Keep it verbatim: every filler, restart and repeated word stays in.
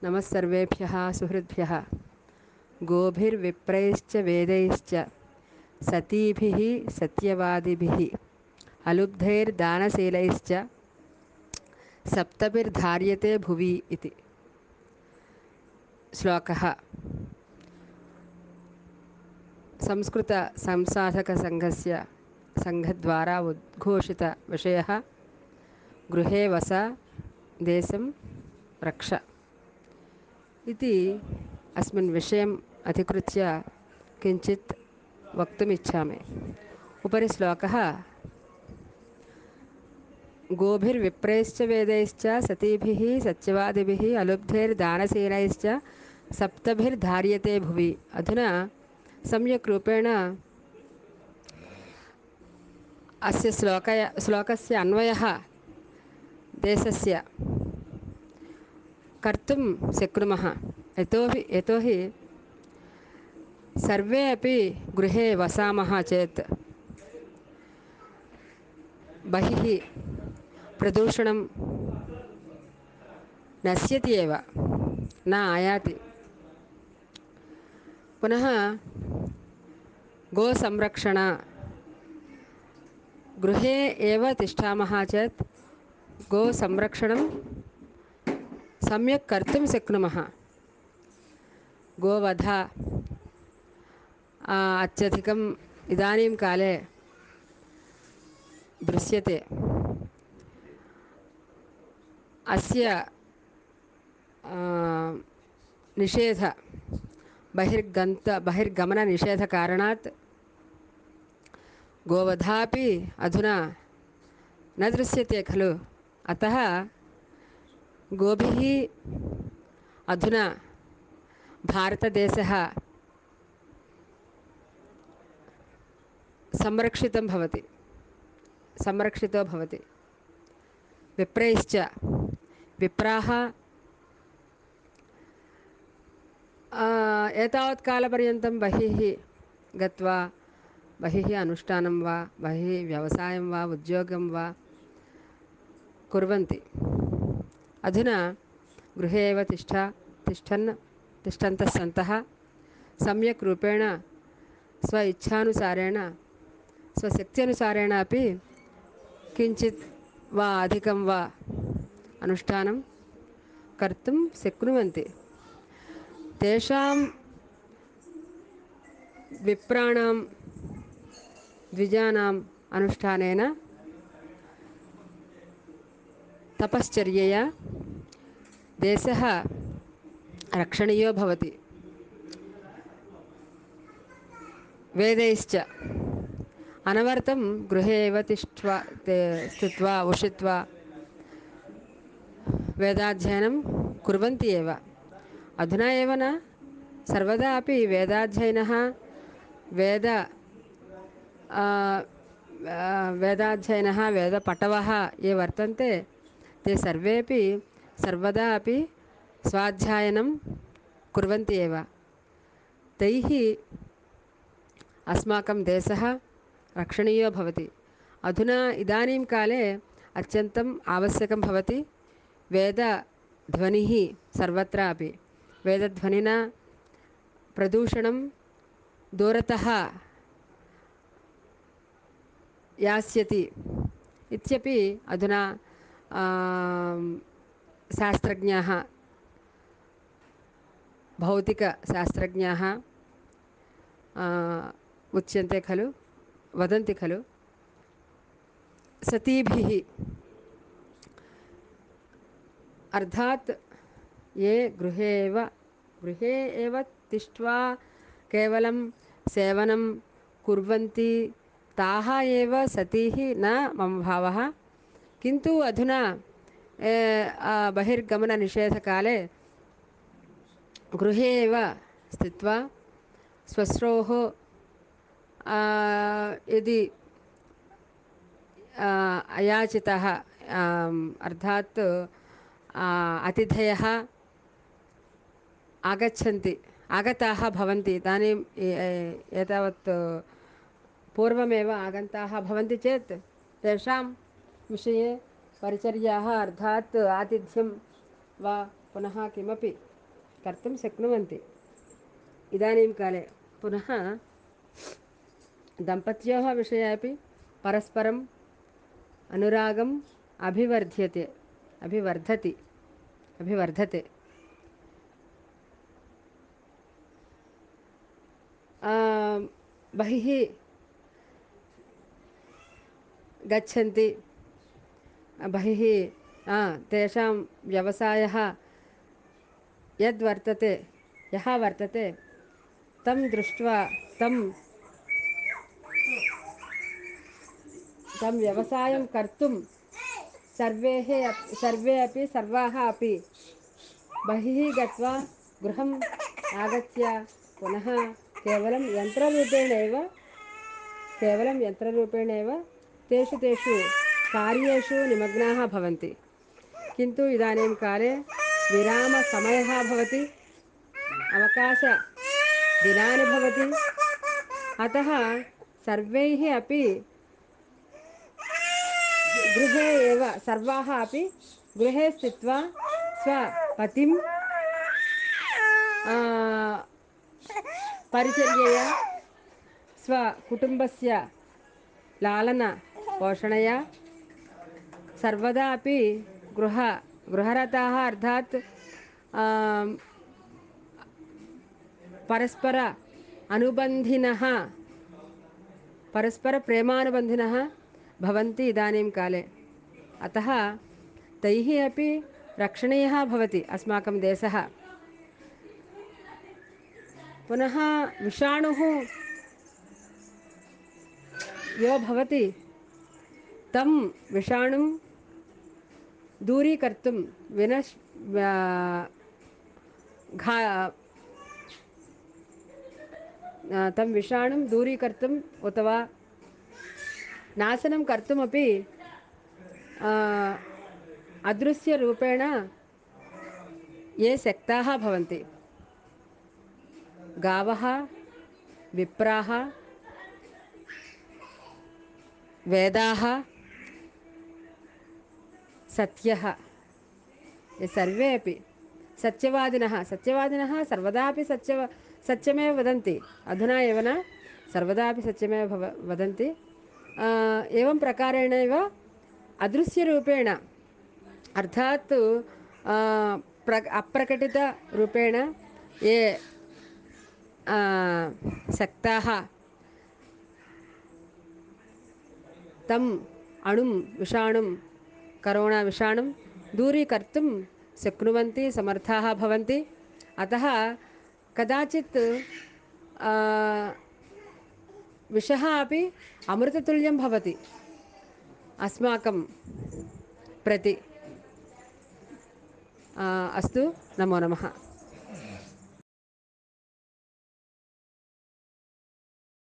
नमः सर्वेभ्यः सुहृद्भ्यः गोभिर्विप्रैश्च वेदैश्च सतीभिः सत्यवादिभिः अलुब्धैर्दानशीलैश्च सप्तभिर्धार्यते भुवि इति श्लोकः संस्कृतसंसाधकसङ्घस्य सङ्घद्वारा उद्घोषितविषयः गृहे वस देशं रक्ष इति अस्मिन् विषयम् अधिकृत्य किञ्चित् वक्तुमिच्छामि। उपरि श्लोकः गोभिर्विप्रैश्च वेदैश्च सतीभिः सत्यवादिभिः अलुब्धैर्दानशीलैश्च सप्तभिर्धार्यते भुवि। अधुना सम्यक् रूपेण अस्य श्लोकय श्लोकस्य अन्वयः देशस्य कर्तुं शक्नुमः। यतोहि यतोहि सर्वे अपि गृहे वसामः चेत् बहिः प्रदूषणं नश्यति एव, न आयाति। पुनः गोसंरक्षण गृहे एव तिष्ठामः चेत् गोसंरक्षणं सम्यक् कर्तुं शक्नुमः। गोवध अत्यधिकम् इदानीं काले दृश्यते। अस्य निषेध बहिर्गन्त बहिर्गमननिषेधकारणात् गोवधापि अधुना न दृश्यते खलु। अतः गोभिः अधुना भारतदेशः संरक्षितं भवति संरक्षितो भवति। विप्रैश्च विप्राः एतावत् कालपर्यन्तं बहिः गत्वा बहिः अनुष्ठानं वा बहिः व्यवसायं वा उद्योगं वा कुर्वन्ति। अधुना गृहे एव तिष्ठ तिष्ठन् तिष्ठन्तः सन्तः सम्यक् रूपेण स्व इच्छानुसारेण स्वशक्त्यनुसारेण अपि किञ्चित् वा अधिकं वा अनुष्ठानं कर्तुं शक्नुवन्ति। तेषां विप्राणां द्विजानाम् अनुष्ठानेन तपश्चर्यया देशः रक्षणीयो भवति। वेदैश्च अनवरतं गृहे एव तिष्ठ्वा स्थित्वा उषित्वा वेदाध्ययनं कुर्वन्ति एव। अधुना एव न, सर्वदा अपि वेदाध्ययनः वेद वेदाध्ययनः वेदपटवः ये वर्तन्ते ते सर्वेपि सर्वदा अपि स्वाध्यायनं कुर्वन्ति एव। तैः अस्माकं देशः रक्षणीयो भवति। अधुना इदानीं काले अत्यन्तम् आवश्यकं भवति वेदध्वनिः सर्वत्रापि। वेदध्वनिना प्रदूषणं दूरतः यास्यति इत्यपि अधुना शास्त्रज्ञाः भौतिकशास्त्रज्ञाः उच्यन्ते खलु, वदन्ति खलु। सतीभिः अर्थात् ये गृहे एव गृहे एव तिष्ठ्वा केवलं सेवनं कुर्वन्ति ताः एव सतीः न मम भावः। किन्तु अधुना बहिर्गमननिषेधकाले गृहे एव स्थित्वा स्वश्रोः यदि अयाचितः अर्थात् अतिथयः आगच्छन्ति आगताः भवन्ति, इदानीं एतावत् पूर्वमेव आगताः भवन्ति चेत् तेषां विषये परिचर्याः अर्थात् आतिथ्यं वा पुनः किमपि कर्तुं शक्नुवन्ति इदानीं काले पुनः दम्पत्योः विषये अपि परस्परम् अनुरागम् अभिवर्ध्यते अभिवर्धति अभिवर्धते बहिः गच्छन्ति बहिः तेषां व्यवसायः यद्वर्तते यः वर्तते तं दृष्ट्वा तं तं व्यवसायं कर्तुं सर्वे सर्वे अपि सर्वाः अपि बहिः गत्वा गृहम् आगत्य पुनः केवलं यन्त्ररूपेण एव केवलं यन्त्ररूपेण एव तेषु तेषु कार्येषु निमग्नाः भवन्ति किन्तु इदानीं काले विरामसमयः भवति अवकाशदिनानि भवति अतः सर्वैः अपि गृहे एव सर्वाः अपि गृहे स्थित्वा स्वपतिं परिचर्यया स्वकुटुम्बस्य लालनपोषणया सर्वदा अपि गृह गृहरताः अर्थात् परस्पर अनुबन्धिनः परस्परप्रेमानुबन्धिनः भवन्ति इदानीं काले अतः तैः अपि रक्षणीयः भवति अस्माकं देशः पुनः विषाणुः यो भवति तं विषाणुं दूरीकर्तुं विनश् घा तं विषाणुं दूरीकर्तुम् अथवा नाशनं कर्तुमपि अदृश्यरूपेण ये शक्ताः भवन्ति गावः विप्राः वेदाः सत्यः ये सर्वे अपि सत्यवादिनः सत्यवादिनः सर्वदा अपि सत्य सत्यमेव वदन्ति अधुना एव न सर्वदा अपि सत्यमेव भव वदन्ति एवं प्रकारेणैव अदृश्यरूपेण अर्थात् प्र अप्रकटितरूपेण ये शक्ताः तम् अणुं विषाणुं करोना विषाणुं दूरीकर्तुं शक्नुवन्ति समर्थाः भवन्ति अतः कदाचित् विषः अपि अमृततुल्यं भवति अस्माकं प्रति अस्तु नमो नमः।